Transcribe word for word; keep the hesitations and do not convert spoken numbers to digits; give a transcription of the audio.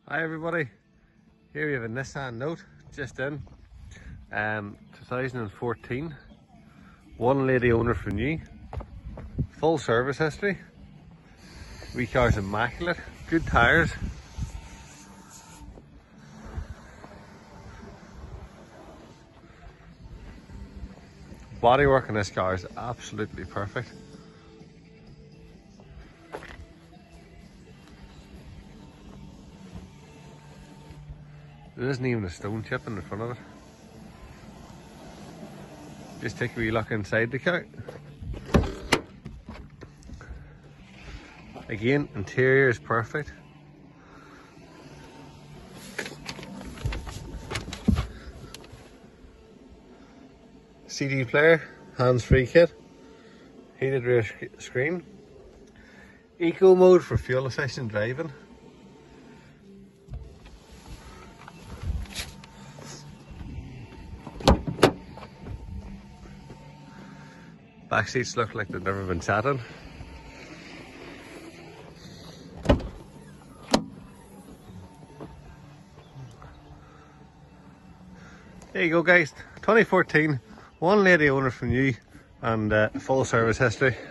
Hi everybody, here we have a Nissan Note just in, um, two thousand fourteen, one lady owner for new, full service history, wee car's immaculate, good tyres, bodywork on this car is absolutely perfect. There isn't even a stone chip in the front of it. Just take a wee look inside the car. Again, interior is perfect. C D player, hands-free kit, heated rear screen, eco mode for fuel efficient driving. Back seats look like they've never been sat in. There you go guys, twenty fourteen, one lady owner from new and uh, full service history.